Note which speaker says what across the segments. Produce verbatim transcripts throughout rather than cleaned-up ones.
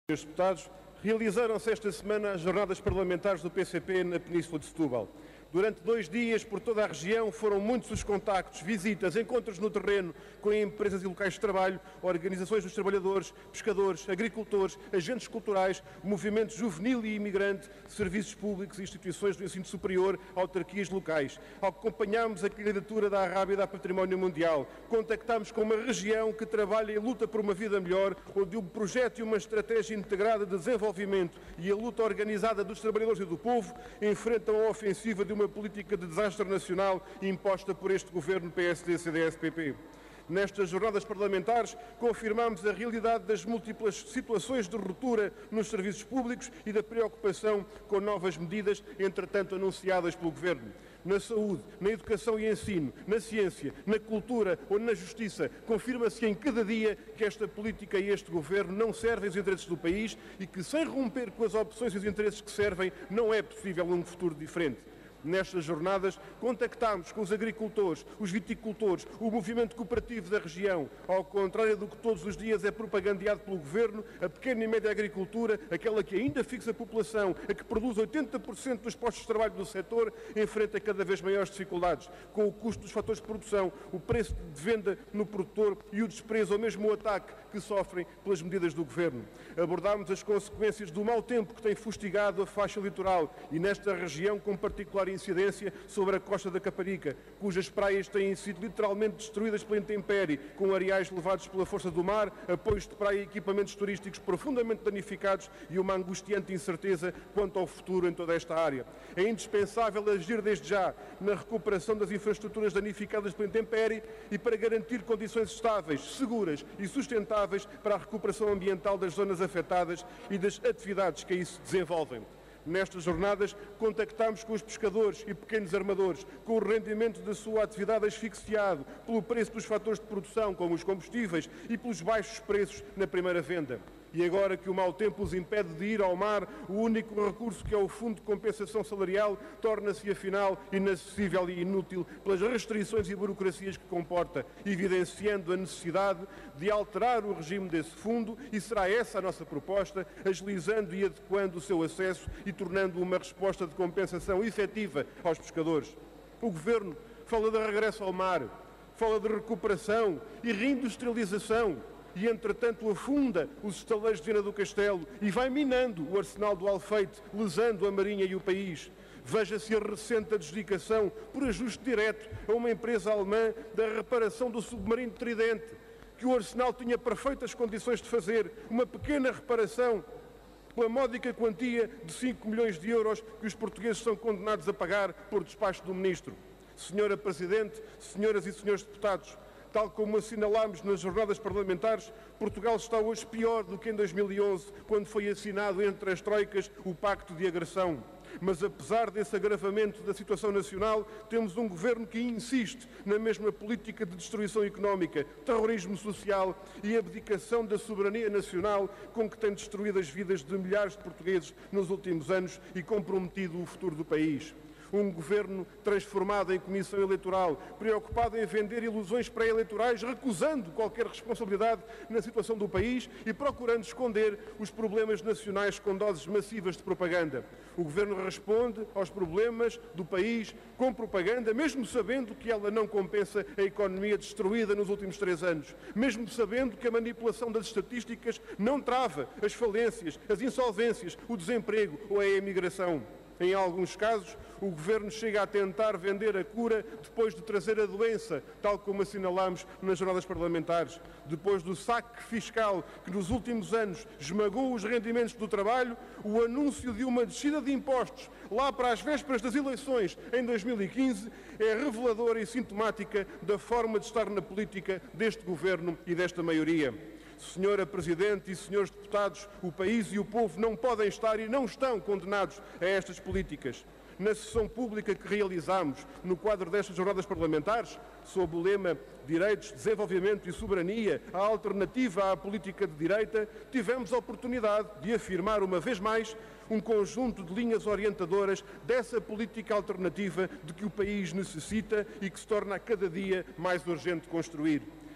Speaker 1: Senhores deputados, realizaram-se esta semana as jornadas parlamentares do P C P na Península de Setúbal. Durante dois dias, por toda a região, foram muitos os contactos, visitas, encontros no terreno com empresas e locais de trabalho, organizações dos trabalhadores, pescadores, agricultores, agentes culturais, movimento juvenil e imigrante, serviços públicos, instituições do ensino superior, autarquias locais. Acompanhámos a candidatura da Arrábida a Património Mundial. Contactámos com uma região que trabalha e luta por uma vida melhor, onde um projeto e uma estratégia integrada de desenvolvimento e a luta organizada dos trabalhadores e do povo enfrentam a ofensiva de uma política de desastre nacional imposta por este governo P S D C D S P P. Nestas jornadas parlamentares, confirmamos a realidade das múltiplas situações de ruptura nos serviços públicos e da preocupação com novas medidas, entretanto anunciadas pelo Governo. Na saúde, na educação e ensino, na ciência, na cultura ou na justiça, confirma-se em cada dia que esta política e este Governo não servem os interesses do país e que, sem romper com as opções e os interesses que servem, não é possível um futuro diferente. Nestas jornadas, contactámos com os agricultores, os viticultores, o movimento cooperativo da região. Ao contrário do que todos os dias é propagandeado pelo Governo, a pequena e média agricultura, aquela que ainda fixa a população, a que produz oitenta por cento dos postos de trabalho do setor, enfrenta cada vez maiores dificuldades, com o custo dos fatores de produção, o preço de venda no produtor e o desprezo ou mesmo o ataque que sofrem pelas medidas do Governo. Abordámos as consequências do mau tempo que tem fustigado a faixa litoral e nesta região com particular incidência sobre a costa da Caparica, cujas praias têm sido literalmente destruídas pela intempérie, com areais levados pela força do mar, apoios de praia e equipamentos turísticos profundamente danificados e uma angustiante incerteza quanto ao futuro em toda esta área. É indispensável agir desde já na recuperação das infraestruturas danificadas pela intempérie e para garantir condições estáveis, seguras e sustentáveis para a recuperação ambiental das zonas afetadas e das atividades que aí se desenvolvem. Nestas jornadas, contactámos com os pescadores e pequenos armadores, com o rendimento da sua atividade asfixiado pelo preço dos fatores de produção, como os combustíveis, e pelos baixos preços na primeira venda. E agora que o mau tempo os impede de ir ao mar, o único recurso que é o Fundo de Compensação Salarial torna-se, afinal, inacessível e inútil pelas restrições e burocracias que comporta, evidenciando a necessidade de alterar o regime desse fundo, e será essa a nossa proposta, agilizando e adequando o seu acesso e tornando uma resposta de compensação efetiva aos pescadores. O Governo fala de regresso ao mar, fala de recuperação e reindustrialização, e, entretanto, afunda os estaleiros de Viana do Castelo e vai minando o arsenal do Alfeite, lesando a Marinha e o país. Veja-se a recente adjudicação, por ajuste direto, a uma empresa alemã da reparação do submarino Tridente, que o arsenal tinha perfeitas condições de fazer, uma pequena reparação, pela módica quantia de cinco milhões de euros que os portugueses são condenados a pagar por despacho do Ministro. Senhora Presidente, senhoras e senhores deputados, tal como assinalámos nas jornadas parlamentares, Portugal está hoje pior do que em dois mil e onze, quando foi assinado entre as troicas o Pacto de Agressão. Mas, apesar desse agravamento da situação nacional, temos um governo que insiste na mesma política de destruição económica, terrorismo social e abdicação da soberania nacional com que tem destruído as vidas de milhares de portugueses nos últimos anos e comprometido o futuro do país. Um governo transformado em comissão eleitoral, preocupado em vender ilusões pré-eleitorais, recusando qualquer responsabilidade na situação do país e procurando esconder os problemas nacionais com doses massivas de propaganda. O governo responde aos problemas do país com propaganda, mesmo sabendo que ela não compensa a economia destruída nos últimos três anos, mesmo sabendo que a manipulação das estatísticas não trava as falências, as insolvências, o desemprego ou a emigração. Em alguns casos, o Governo chega a tentar vender a cura depois de trazer a doença, tal como assinalámos nas jornadas parlamentares. Depois do saque fiscal que nos últimos anos esmagou os rendimentos do trabalho, o anúncio de uma descida de impostos lá para as vésperas das eleições em dois mil e quinze é reveladora e sintomática da forma de estar na política deste Governo e desta maioria. Senhora Presidente e senhores deputados, o país e o povo não podem estar e não estão condenados a estas políticas. Na sessão pública que realizámos no quadro destas jornadas parlamentares, sob o lema Direitos, Desenvolvimento e Soberania, a alternativa à política de direita, tivemos a oportunidade de afirmar uma vez mais um conjunto de linhas orientadoras dessa política alternativa de que o país necessita e que se torna a cada dia mais urgente construir.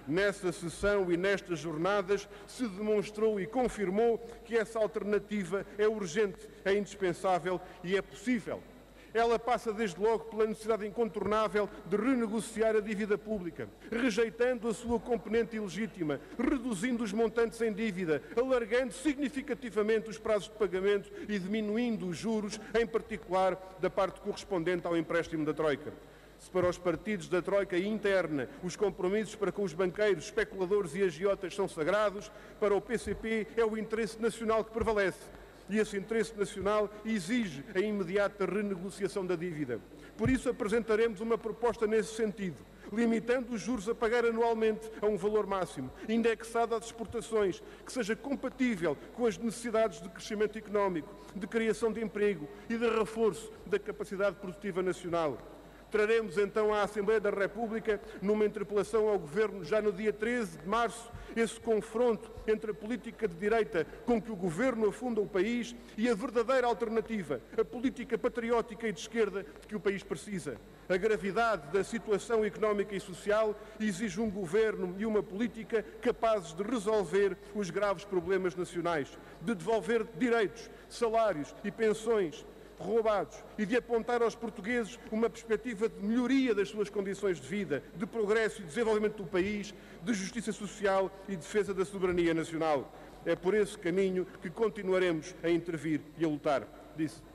Speaker 1: Nessa sessão e nestas jornadas se demonstrou e confirmou que essa alternativa é urgente, é indispensável e é possível. Ela passa desde logo pela necessidade incontornável de renegociar a dívida pública, rejeitando a sua componente ilegítima, reduzindo os montantes em dívida, alargando significativamente os prazos de pagamento e diminuindo os juros, em particular da parte correspondente ao empréstimo da Troika. Se para os partidos da Troika interna os compromissos para com os banqueiros, especuladores e agiotas são sagrados, para o P C P é o interesse nacional que prevalece. E esse interesse nacional exige a imediata renegociação da dívida. Por isso apresentaremos uma proposta nesse sentido, limitando os juros a pagar anualmente a um valor máximo, indexado às exportações, que seja compatível com as necessidades de crescimento económico, de criação de emprego e de reforço da capacidade produtiva nacional. Traremos então à Assembleia da República, numa interpelação ao Governo, já no dia treze de março, esse confronto entre a política de direita com que o Governo afunda o país e a verdadeira alternativa, a política patriótica e de esquerda de que o país precisa. A gravidade da situação económica e social exige um Governo e uma política capazes de resolver os graves problemas nacionais, de devolver direitos, salários e pensões roubados e de apontar aos portugueses uma perspectiva de melhoria das suas condições de vida, de progresso e desenvolvimento do país, de justiça social e defesa da soberania nacional. É por esse caminho que continuaremos a intervir e a lutar, disse